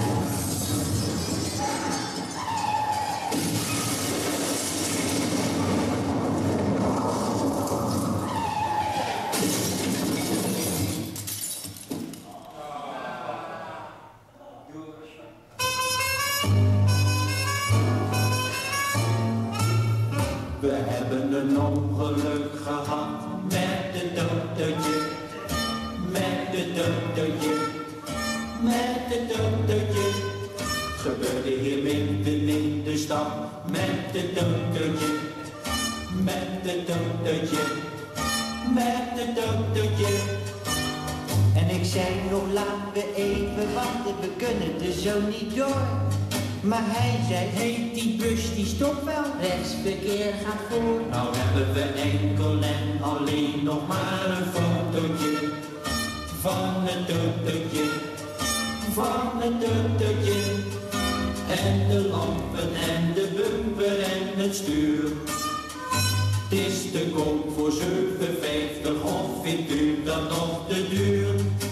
We hebben een ongeluk gehad met het autootje, met het autootje, met het autootje. Gebeurde hier midden in de stad met het autootje, met het autootje, met het autootje. En ik zei nog laten we even wachten, we kunnen er zo niet door. Maar hij zei, Hey, die bus die stopt wel. rechtsverkeer gaat voor. Nou hebben we enkel en alleen nog maar een fotootje van het autootje, van het autootje. En de lampen en de bumper en het stuur. Het is te koop voor 7,50 of vindt u dat nog te duur?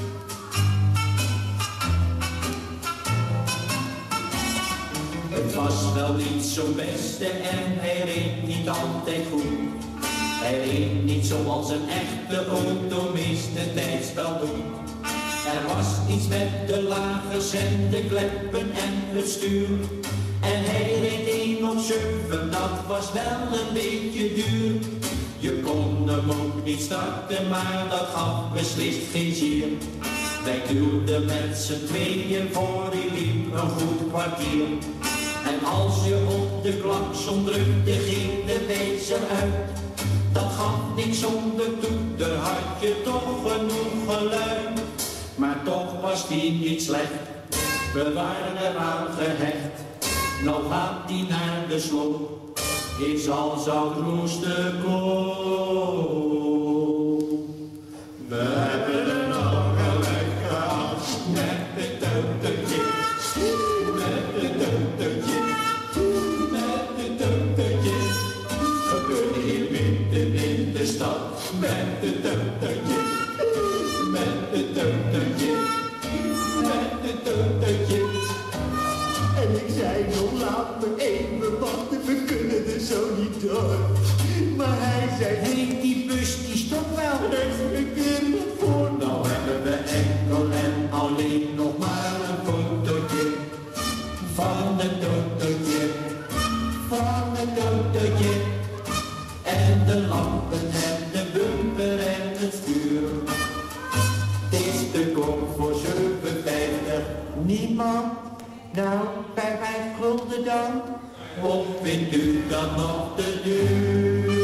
Het was wel niet zo'n beste en hij reed niet altijd goed. Hij reed niet zoals een echte automeest het tijdspel doet. Er was iets met de lagers en de kleppen en het stuur. En hij reed 1 op 7, dat was wel een beetje duur. Je kon hem ook niet starten, maar dat gaf beslist geen zier. Wij duwden met z'n tweeën voor, die liep een goed kwartier. En als je op de klakson drukte, ging de wezer uit. Dat gaf niks zonder toeter, had je toch genoeg geluid. Maar toch was die niet slecht, we waren eraan gehecht. Nou gaat die naar de sloot, is al zout roesterkool. We hebben een ongeluk gehad met het autootje, met het autootje, met het autootje. Gebeurde hier midden in de stad met het autootje, met het autootje, met het autootje. En ik zei nog laat me even wachten, we kunnen er zo niet door. Maar hij zei, hey, die bus die stopt wel. rechtsverkeer gaat voor. Nou hebben we enkel en alleen nog maar een fotootje van het autootje, van het autootje. En de lampen en de bumper en het stuur. Het is te koop voor 7,50. Niemand? Nou, bij 5 gulden dan? Of vindt u dat nog te duur?